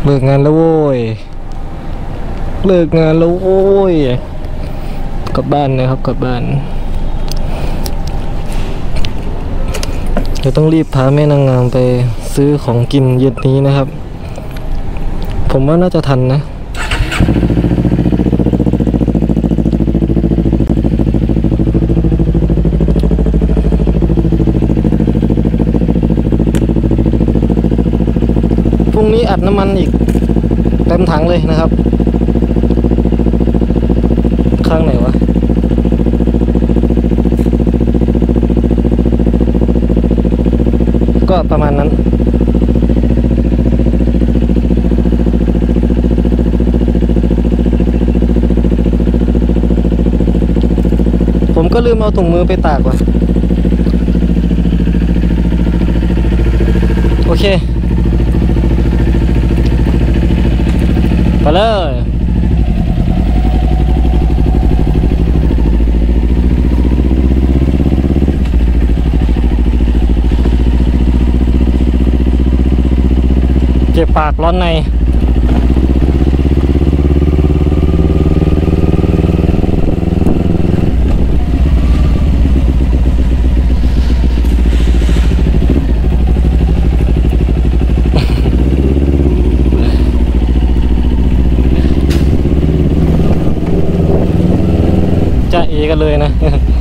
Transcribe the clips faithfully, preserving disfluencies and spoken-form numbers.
เลิกงานแล้วโว้ยเลิกงานแล้วโว้ยกลับบ้านนะครับกลับบ้านเดี๋ยวต้องรีบพาแม่นางงามไปซื้อของกินเย็นนี้นะครับผมว่าน่าจะทันนะพรุ่งนี้อัดน้ำมันอีกเต็มถังเลยนะครับข้างไหนวะก็ประมาณนั้นผมก็ลืมเอาถุงมือไปตากว่ะโอเคไปเลยเจ็บปากร้อนในจะเอกันเลยนะ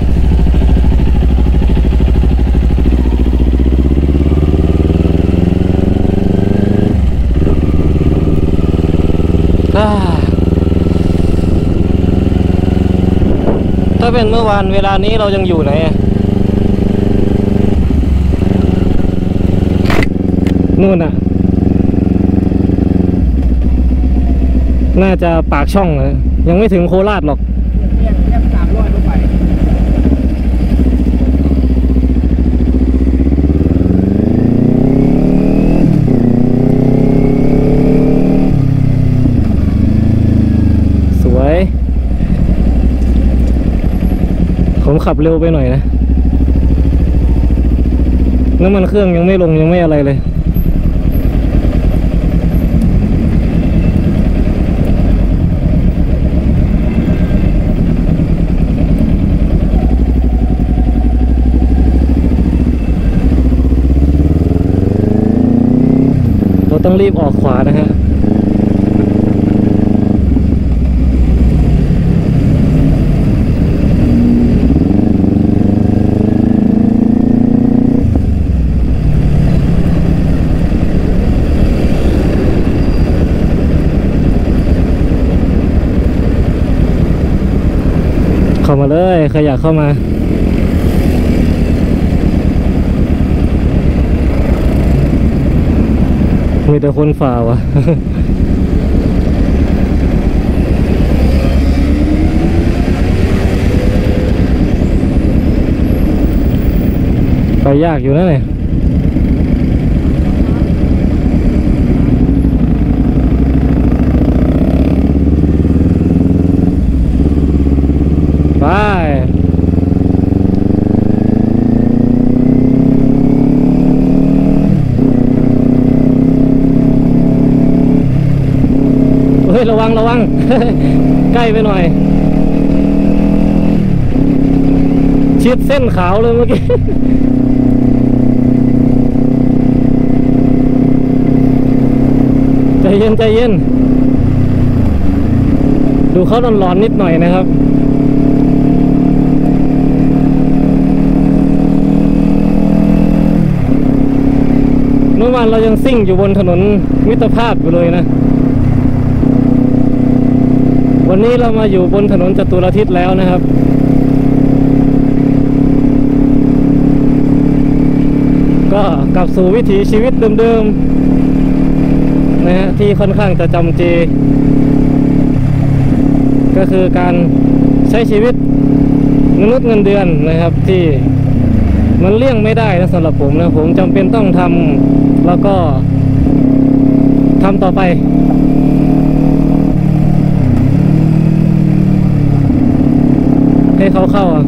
ถ้าเป็นเมื่อวานเวลานี้เรายังอยู่ไหนนู่นน่ะน่าจะปากช่องเลยยังไม่ถึงโคราชหรอกเรียกเรียกสามร้อยลงไปสวยผมขับเร็วไปหน่อยนะน้ำมันเครื่องยังไม่ลงยังไม่อะไรเลยเราต้องรีบออกขวานะฮะเข้ามาเลยใครอยากเข้ามามีแต่คนฝ่าวะ ไปยากอยู่นะเนี่ยไปเฮ้ยระวังระวัง ใกล้ไปหน่อยชิดเส้นขาวเลยเมื่อกี้ ใจเย็นใจเย็นดูเขาร้อนๆนิดหน่อยนะครับเมื่อวานเรายังซิ่งอยู่บนถนนมิตรภาพอยู่เลยนะวันนี้เรามาอยู่บนถนนจตุรทิศแล้วนะครับก็กลับสู่วิถีชีวิตเดิมๆนะฮะที่ค่อนข้างจะจำเจก็คือการใช้ชีวิตมนุษย์เงินเดือนนะครับที่มันเลี่ยงไม่ได้นะสำหรับผมนะผมจำเป็นต้องทำแล้วก็ทำต่อไปให้เขาเข้าอ่ะ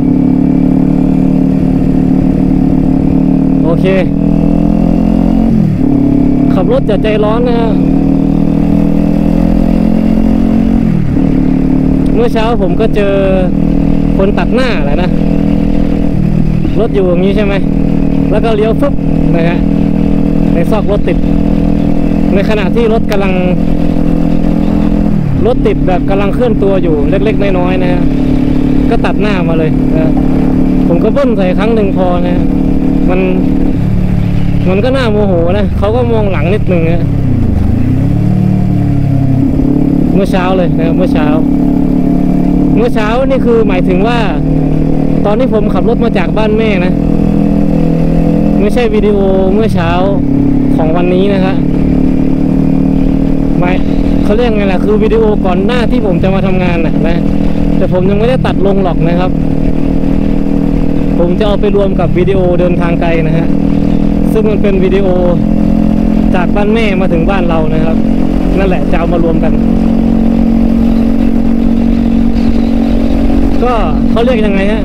โอเคขับรถอย่าใจร้อนนะฮะเมื่อเช้าผมก็เจอคนตัดหน้าแหละนะรถอยู่อย่างนี้ใช่ไหมแล้วก็เลี้ยวฟุบนะฮะในซอกรถติดในขณะที่รถกำลังรถติดแบบกำลังเคลื่อนตัวอยู่เล็กๆน้อยๆนะฮะก็ตัดหน้ามาเลยนะผมก็เบิ้ลใส่ครั้งหนึ่งพอนะมันมันก็น่าโมโหนะเขาก็มองหลังนิดนึงนะเมื่อเช้าเลยนะเมื่อเช้าเมื่อเช้านี่คือหมายถึงว่าตอนที่ผมขับรถมาจากบ้านแม่นะไม่ใช่วิดีโอเมื่อเช้าของวันนี้นะครับหมายเขาเรียกไงล่ะคือวิดีโอก่อนหน้าที่ผมจะมาทำงานนะนะแต่ผมยังไม่ได้ตัดลงหรอกนะครับผมจะเอาไปรวมกับวิดีโอเดินทางไกลนะฮะซึ่งมันเป็นวิดีโอจากบ้านแม่มาถึงบ้านเรานะครับนั่นแหละจะเอามารวมกันก็เขาเรียกยังไงฮะ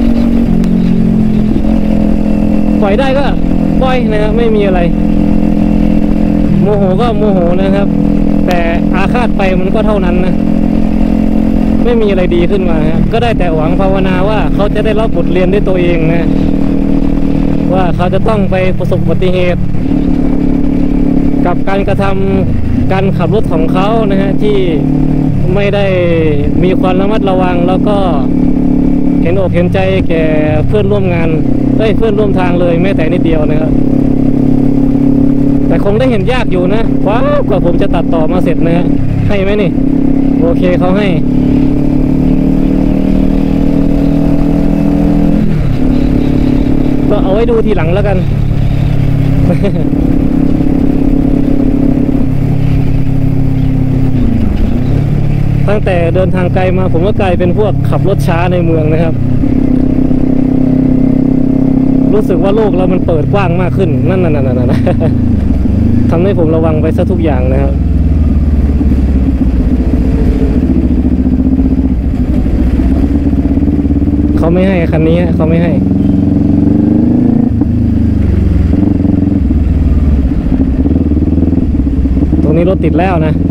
ปล่อยได้ก็ปล่อยนะครับไม่มีอะไรโมโหก็โมโหนะครับแต่อาฆาตไปมันก็เท่านั้นนะไม่มีอะไรดีขึ้นมาฮะก็ได้แต่หวังภาวนาว่าเขาจะได้รับบทเรียนด้วยตัวเองนะว่าเขาจะต้องไปประสบอุบัติเหตุกับการกระทำการขับรถของเขานะฮะที่ไม่ได้มีความระมัดระวังแล้วก็เห็นอกเห็นใจแก่เพื่อนร่วมงานเอ้ยเพื่อนร่วมทางเลยแม้แต่นิดเดียวนะครับแต่คงได้เห็นยากอยู่นะว้าวกว่าผมจะตัดต่อมาเสร็จนะฮะให้ไหมนี่โอเคเขาให้ก็เอาไว้ดูทีหลังแล้วกัน ตั้งแต่เดินทางไกลมาผมก็กลายเป็นพวกขับรถช้าในเมืองนะครับรู้สึกว่าโลกเรามันเปิดกว้างมากขึ้นนั่นนั่นนั่นนั่นทำให้ผมระวังไปซะทุกอย่างนะครับเขาไม่ให้คันนี้เขาไม่ให้ตรงนี้รถติดแล้วนะ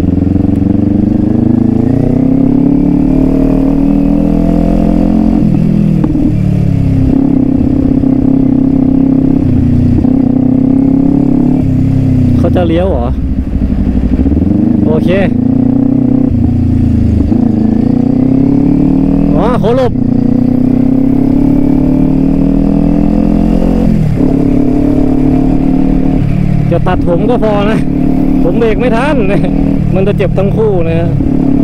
เขาจะเลี้ยวเหรอโอเคอ๋อเขาหลบจะตัดผมก็พอนะผมเบรกไม่ทันมันจะเจ็บทั้งคู่นะฮะ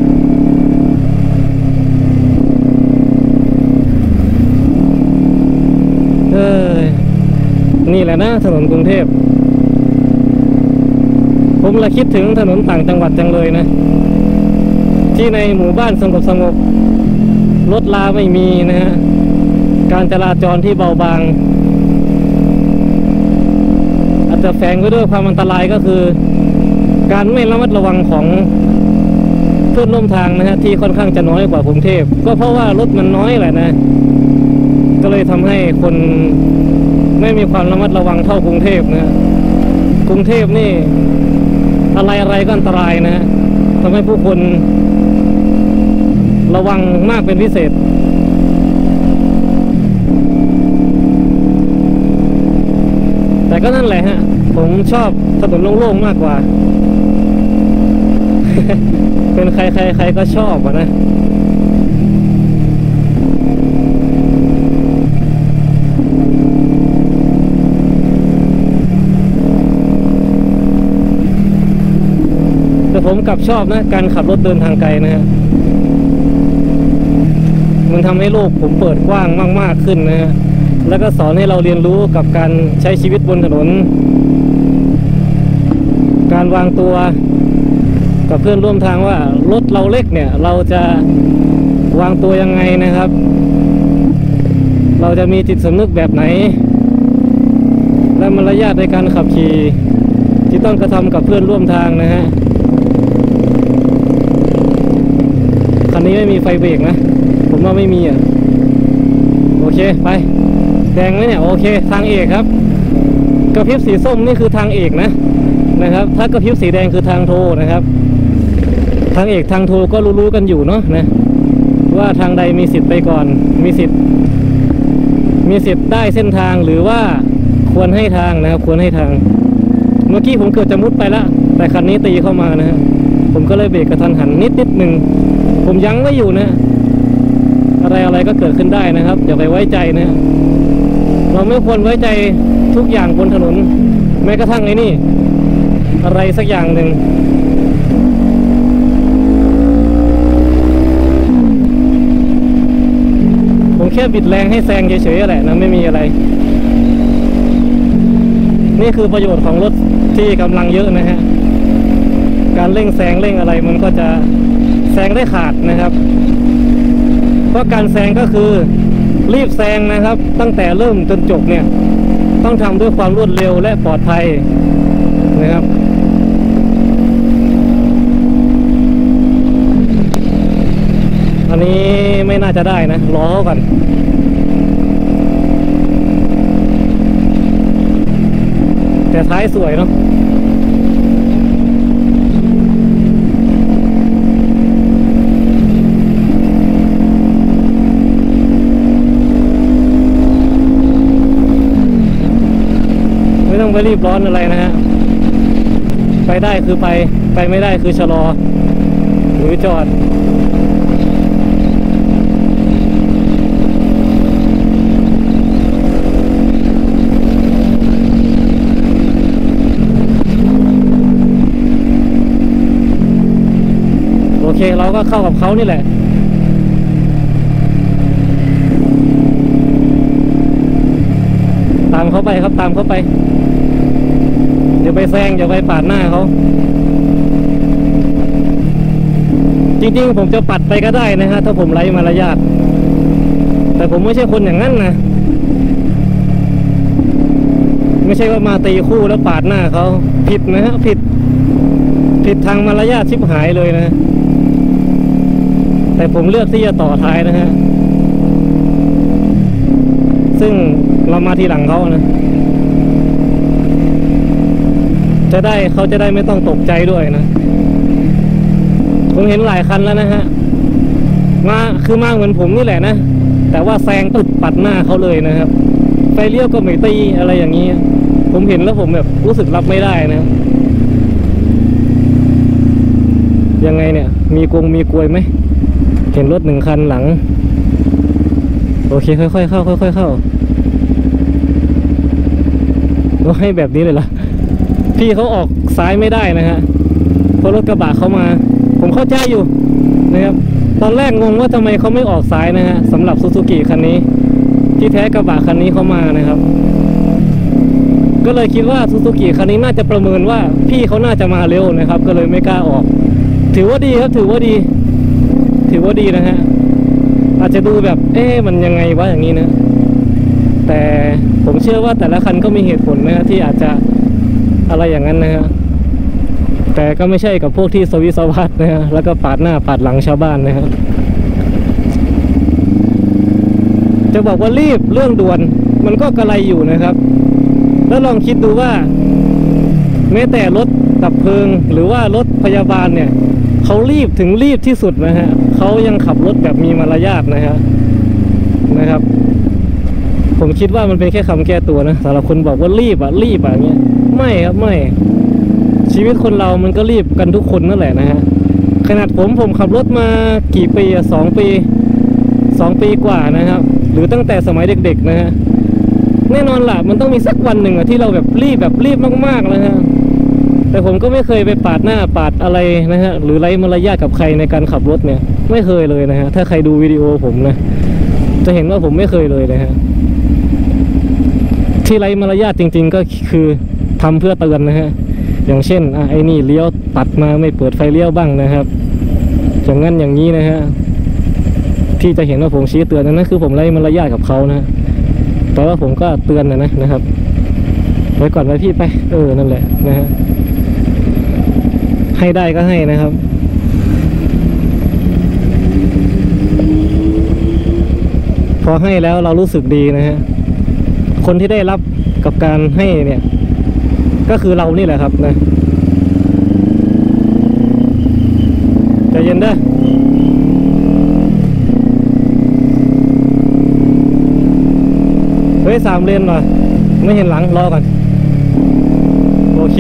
เอ้ยนี่แหละนะถนนกรุงเทพผมละคิดถึงถนนต่างจังหวัดจังเลยนะที่ในหมู่บ้านสงบสงบรถลาไม่มีนะฮะการจราจรที่เบาบางอาจจะแฝงไว้ด้วยความอันตรายก็คือการไม่ระมัดระวังของเพื่อนร่วมทางนะฮะที่ค่อนข้างจะน้อยกว่ากรุงเทพก็เพราะว่ารถมันน้อยแหละนะก็เลยทำให้คนไม่มีความระมัดระวังเท่ากรุงเทพนะกรุงเทพนี่อะไรอะไรก็อันตรายนะฮะทำให้ผู้คนระวังมากเป็นพิเศษแต่ก็นั่นแหละฮะผมชอบถนนโล่งๆมากกว่า เป็นใครใครใครก็ชอบอะนะแต่ผมกลับชอบนะการขับรถเดินทางไกลนะฮะมันทำให้โลกผมเปิดกว้างมากๆขึ้นนะฮะแล้วก็สอนให้เราเรียนรู้กับการใช้ชีวิตบนถนนการวางตัวกับเพื่อนร่วมทางว่ารถเราเล็กเนี่ยเราจะวางตัวยังไงนะครับเราจะมีจิตสำนึกแบบไหนและมารยาทในการขับขี่ที่ต้องกระทำกับเพื่อนร่วมทางนะฮะคันนี้ไม่มีไฟเบรกนะผมว่าไม่มีอ่ะโอเคไปแดงไหมเนี่ยโอเคทางเอกครับกระพริบสีส้มนี่คือทางเอกนะนะครับถ้ากระพริบสีแดงคือทางโทนะครับทางเอกทางโทก็รู้ๆกันอยู่เนาะนะว่าทางใดมีสิทธิ์ไปก่อนมีสิทธิ์มีสิทธิ์ได้เส้นทางหรือว่าควรให้ทางนะครับควรให้ทางเมื่อกี้ผมเกือบจะมุดไปแล้วแต่คันนี้ตีเข้ามานะฮะผมก็เลยเบรกกระทันหันนิดนิดหนึ่งผมยั้งไว้อยู่นะอะไรอะไรก็เกิดขึ้นได้นะครับอย่าไปไว้ใจนะเราไม่ควรไว้ใจทุกอย่างบนถนนแม้กระทั่งไอ้นี่อะไรสักอย่างหนึ่งผมแค่บิดแรงให้แซงเฉยๆแหละนะไม่มีอะไรนี่คือประโยชน์ของรถที่กำลังเยอะนะฮะการเร่งแซงเร่งอะไรมันก็จะแซงได้ขาดนะครับเพราะการแซงก็คือรีบแซงนะครับตั้งแต่เริ่มจนจบเนี่ยต้องทำด้วยความรวดเร็วและปลอดภัยนะครับอันนี้ไม่น่าจะได้นะรอก่อนแต่ท้ายสวยเนาะไม่ต้องไปรีบร้อนอะไรนะฮะไปได้คือไปไปไม่ได้คือชะลอหรือจอดโอเคเราก็เข้ากับเขานี่แหละตามเขาไปครับตามเขาไปอย่าไปแซงอย่าไปปาดหน้าเขาจริงๆผมจะปัดไปก็ได้นะฮะถ้าผมไร้มารยาทแต่ผมไม่ใช่คนอย่างนั้นนะไม่ใช่ว่ามาตีคู่แล้วปาดหน้าเขาผิดนะฮะผิดผิดทางมารยาทชิบหายเลยนะแต่ผมเลือกที่จะต่อท้ายนะฮะซึ่งเรามาทีหลังเขานะจะได้เขาจะได้ไม่ต้องตกใจด้วยนะผมเห็นหลายคันแล้วนะฮะมาคือมาเหมือนผมนี่แหละนะแต่ว่าแซงปึ๊บปัดหน้าเขาเลยนะครับไฟเลี้ยวก็ไม่ตีอะไรอย่างนี้ผมเห็นแล้วผมแบบรู้สึกรับไม่ได้นะยังไงเนี่ยมีกงมีกลวยไหมเห็นรถหนึ่งคันหลังโอเคค่อยๆเข้าค่อยๆเข้าก็ให้แบบนี้เลยล่ะพี่เขาออกซ้ายไม่ได้นะฮะเพราะรถกระบะเขามาผมเข้าใจอยู่นะครับตอนแรกงงว่าทำไมเขาไม่ออกซ้ายนะฮะสำหรับซูซูกิคันนี้ที่แท้กระบะคันนี้เขามานะครับก็เลยคิดว่าซูซูกิคันนี้น่าจะประเมินว่าพี่เขาน่าจะมาเร็วนะครับก็เลยไม่กล้าออกถือว่าดีครับถือว่าดีถือว่าดีนะฮะอาจจะดูแบบเอ๊ะมันยังไงวะอย่างนี้นะแต่ผมเชื่อว่าแต่ละคันก็มีเหตุผลนะฮะที่อาจจะอะไรอย่างนั้นนะฮะแต่ก็ไม่ใช่กับพวกที่สวิสวัสดนะฮะแล้วก็ปาดหน้าปาดหลังชาวบ้านนะครับจะบอกว่ารีบเรื่องด่วนมันก็กระไรอยู่นะครับแล้วลองคิดดูว่าแม้แต่รถดับเพลิงหรือว่ารถพยาบาลเนี่ยเขารีบถึงรีบที่สุดนะฮะเขายังขับรถแบบมีมารยาทนะฮะนะครับผมคิดว่ามันเป็นแค่คำแก้ตัวนะสำหรับคนบอกว่ารีบอะรีบอะเงี้ยไม่ครับไม่ชีวิตคนเรามันก็รีบกันทุกคนนั่นแหละนะฮะขนาดผมผมขับรถมากี่ปีอะสองปีสองปีกว่านะครับหรือตั้งแต่สมัยเด็กๆนะฮะแน่นอนล่ะมันต้องมีสักวันหนึ่งอะที่เราแบบรีบแบบรีบมากๆเลยฮะแต่ผมก็ไม่เคยไปปาดหน้าปาดอะไรนะฮะหรือไร้มารยาทกับใครในการขับรถเนี่ยไม่เคยเลยนะฮะถ้าใครดูวิดีโอผมนะจะเห็นว่าผมไม่เคยเลยนะฮะที่ไร้มารยาทจริงๆก็คือทำเพื่อเตือนนะฮะอย่างเช่นอ่ะไอ้นี่เลี้ยวตัดมาไม่เปิดไฟเลี้ยวบ้างนะครับอย่างนั้นอย่างนี้นะฮะที่จะเห็นว่าผมชี้เตือนนั่นคือผมไร้มารยาทกับเขานะแต่ว่าผมก็เตือนนะนะนะครับไปก่อนไปพี่ไปเออนั่นแหละนะฮะให้ได้ก็ให้นะครับพอให้แล้วเรารู้สึกดีนะฮะคนที่ได้รับกับการให้เนี่ยก็คือเรานี่แหละครับนะใจเย็นเด้อฮ้ยสามเลนว่ะไม่เห็นหลังรอก่อนโอเค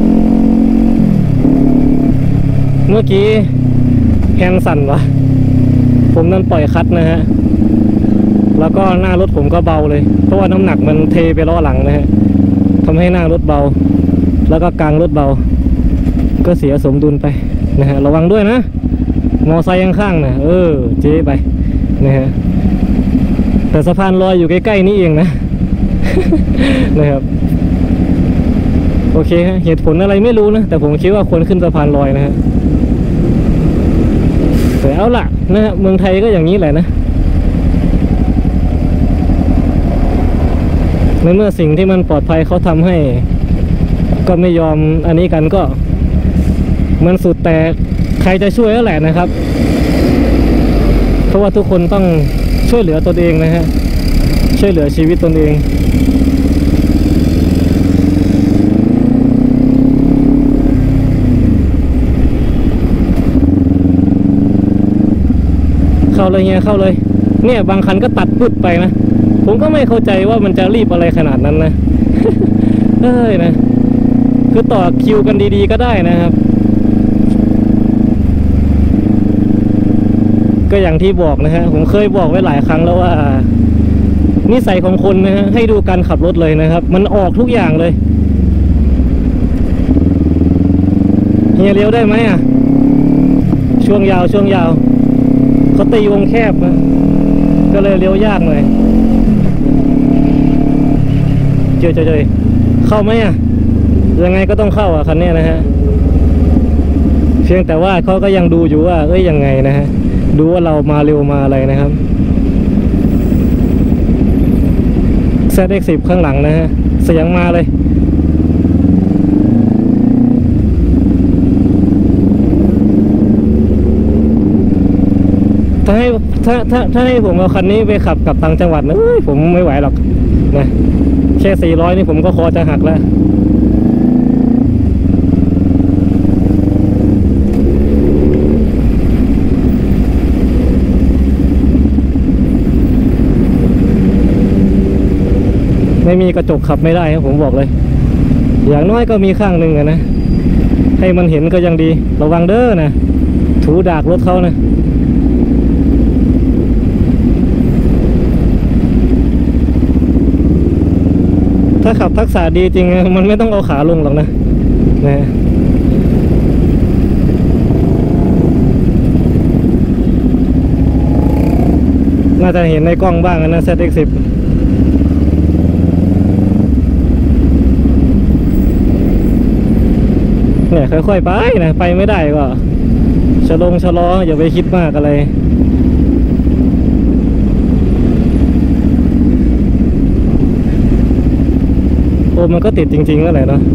เมื่อกี้แฮนด์สั่นวะผมนั่นปล่อยคัดนะฮะแล้วก็หน้ารถผมก็เบาเลยเพราะว่าน้ำหนักมันเทไปล้อหลังนะฮะทำให้หน้ารถเบาแล้วก็กลางรถเบาก็เสียสมดุลไปนะฮะระวังด้วยนะมอไซค์ข้างๆนะเออเจ๊ไปนะฮะแต่สะพานลอยอยู่ใกล้ๆนี่เองนะ นะครับโอเคฮะเหตุผลอะไรไม่รู้นะแต่ผมคิดว่าควรขึ้นสะพานลอยนะฮะแต่เอาล่ะนะฮะเมืองไทยก็อย่างนี้แหละนะในเมื่อสิ่งที่มันปลอดภัยเขาทำให้ก็ไม่ยอมอันนี้กันก็มันสุดแต่ใครจะช่วยแล้วแหละนะครับเพราะว่าทุกคนต้องช่วยเหลือตนเองนะฮะช่วยเหลือชีวิตตนเองเข้าเลยเฮียเข้าเลยเนี่ยบางคันก็ตัดปึ๊ดไปนะผมก็ไม่เข้าใจว่ามันจะรีบอะไรขนาดนั้นนะ เอ้ยนะคือต่อคิวกันดีๆก็ได้นะครับก็อย่างที่บอกนะฮะผมเคยบอกไว้หลายครั้งแล้วว่านิสัยของคนนะฮะให้ดูการขับรถเลยนะครับมันออกทุกอย่างเลยเฮียเลี้ยวได้ไหมอ่ะช่วงยาวช่วงยาวเขาตีวงแคบนะก็เลยเลี้ยวยากหน่อยเจอเจอเจอเข้าไหมอ่ะยังไงก็ต้องเข้าอ่ะคันนี้นะฮะเพียงแต่ว่าเขาก็ยังดูอยู่ว่าเอ้ยยังไงนะฮะดูว่าเรามาเร็วมาอะไรนะครับ แซด เอ็กซ์ สิบ ข้างหลังนะฮะเสียงมาเลยถ้าให้ถ้าถ้าถ้าให้ผมเอาคันนี้ไปขับกับต่างจังหวัดนะผมไม่ไหวหรอกนะแค่สี่ร้อยนี่ผมก็คอจะหักแล้วไม่มีกระจกขับไม่ได้ครับผมบอกเลยอย่างน้อยก็มีข้างหนึ่งนะให้มันเห็นก็ยังดีระวังเด้อนะถูดากรถเขานะถ้าขับทักษะดีจริงมันไม่ต้องเอาขาลงหรอกนะนะน่าจะเห็นในกล้องบ้างนะ แซด เอ็กซ์ สิบเนี่ยค่อยๆไปนะไปไม่ได้ก็ชะลงชะลออย่าไปคิดมากอะไรโอ้มันก็ติดจริงๆแล้วแหละเนาะ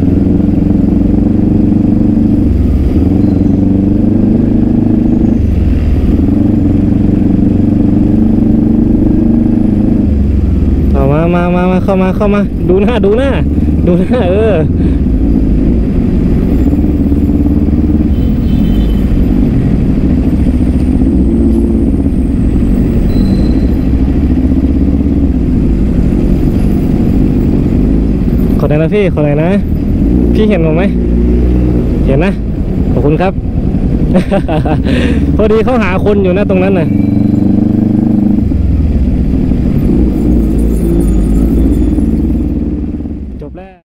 เอามามามามาเข้ามาเข้ามาดูหน้าดูหน้าดูหน้าเออขอไหนนะพี่ขอไหนนะพี่เห็นผมไหมเห็นนะขอบคุณครับ พอดีเขาหาคนอยู่นะตรงนั้นน่ะ